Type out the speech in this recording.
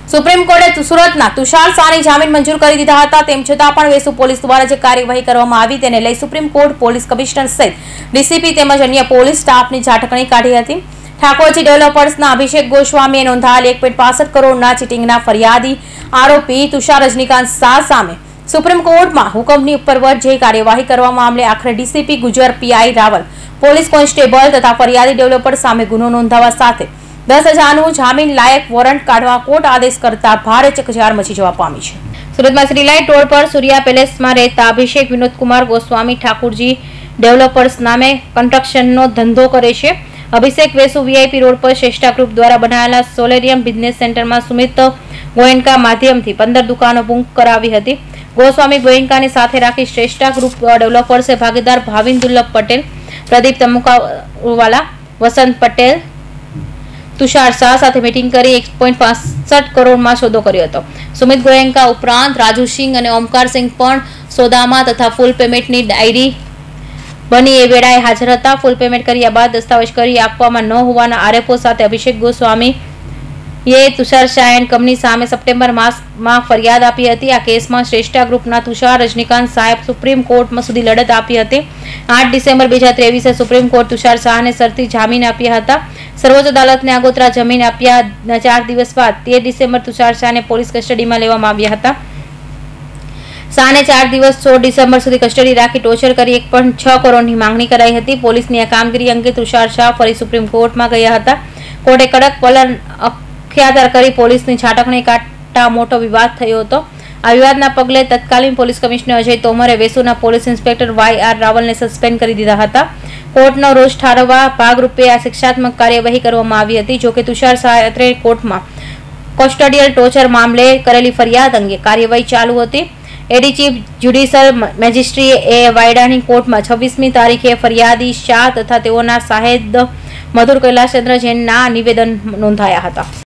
Supreme કોર્ટે સુરતના તુષાર શાહની જામીન મંજૂર કરી દીધા હતા। તેમ છતાં પણ વેસુ પોલીસ દ્વારા જે કાર્યવાહી કરવામાં આવી તેને લઈ સુપ્રીમ કોર્ટ પોલીસ કમિશનર સહિત ડીસીપી તેમજ અન્ય પોલીસ સ્ટાફની ઝાટકણી કાઢી હતી। ઠાકોરજી ડેવલપર્સના અભિષેક ગોસ્વામીએ નોંધાયેલ 1.65 કરોડના ચીટિંગના ફરિયાદી આરોપી તુષાર રજનીકાંત શાહ સામે સુપ્રીમ કોર્ટમાં હુકમની ઉપરવટ જે કાર્યવાહી કરવા મામલે આખરે DCP Gujar PI Raval police constable તથા ફરિયાદી ડેવલપર સામે ગુનો નોંધાવા સાથે 10,000નું જામીન લાયક વોરંટ કાઢવા કોર્ટ આદેશ કરતા ભારે ચકચાર મચી જવા પામી છે। સુરતમાં શ્રીલાઇટ રોડ પર સૂર્યા પેલેસમાં રહેતા અભિષેક વિનોદકુમાર ગોસ્વામી ઠાકોરજી ડેવલપર્સ નામે કન્સ્ટ્રક્શનનો ધંધો કરે છે। અભિષેક વેસુ વીઆઈપી રોડ પર શ્રેષ્ઠા ગ્રુપ દ્વારા બનાવેલા સોલેરિયમ બિઝનેસ સેન્ટરમાં સુમિત ગોયનકા માધ્યમથી 15 દુકાનો બુક કરાવી હતી। ગોસ્વામી ગોયનકાની સાથે રાખી શ્રેષ્ઠા ગ્રુપ ડેવલપર્સે ભાગીદાર ભાવિન દુર્લભ પટેલ, પ્રદીપ તમુકાવાલા, વસંત પટેલ, તુષાર શાહ સાથે મીટિંગ કરી 1.65 કરોડમાં સોદો કર્યો હતો। સુમિત ગોયંકા ઉપરાંત રાજુ સિંહ અને ઓમકાર સિંહ પણ સોદામાં તથા ફૂલ પેમેન્ટની ડાયરી બની એ વેળાએ હાજર હતા। ફૂલ પેમેન્ટ કર્યા બાદ દસ્તાવેજ કરી આપવામાં ન હોવાના આરોપો સાથે અભિષેક ગોસ્વામી તુષાર શાહ એન્ડ કંપની સામે સપ્ટેમ્બર માસમાં ફરિયાદ આપી હતી। આ કેસમાં શ્રેષ્ઠા ગ્રુપના તુષાર રજનીકાંત શાહે સુપ્રીમ કોર્ટમાં સુધી લડત આપી હતી। 8 ડિસેમ્બર 2023 સુપ્રીમ કોર્ટ તુષાર શાહને શરતી જામીન આપ્યા હતા। સર્વોચ્ચ અદાલતને આગોતરા જામીન આપ્યા 4 દિવસ બાદ 13 ડિસેમ્બર તુષાર શાહને પોલીસ કસ્ટડીમાં લેવામાં આવ્યા હતા। શાહને 4 દિવસ 16 ડિસેમ્બર સુધી કસ્ટડી રાખી ટોર્ચર કરી 1.6 કરોડની માંગણી કરાઈ હતી। પોલીસની આ કામગીરી અંગે તુષાર શાહ ફરી સુપ્રીમ કોર્ટમાં ગયા હતા। કોર્ટે કડક વલણ અખ્યાધાર કરી પોલીસની ઝાટકણી કાઢતા મોટો વિવાદ થયો હતો। આ વિવાદના પગલે તત્કાલીન પોલીસ કમિશનર અજય તોમરે વેસુના પોલીસ ઇન્સ્પેક્ટર YR રાવલને સસ્પેન્ડ કરી દીધા હતા। કોર્ટનો રોષ ઠારવવા ભાગરૂપે આ શિક્ષાત્મક કાર્યવાહી કરવામાં આવી હતી। જોકે તુષાર શાહે અત્રે કોર્ટમાં કસ્ટડિયલ ટોર્ચર મામલે કરેલી ફરિયાદ અંગે કાર્યવાહી ચાલુ હતી। એડી ચીફ જ્યુડિશિયલ મેજિસ્ટ્રીએ વાયડાની કોર્ટમાં 26મી તારીખે ફરિયાદી શાહ તથા તેઓના સાહેદ મધુર કૈલાશચંદ્ર જૈનના નિવેદન નોંધાયા હતા।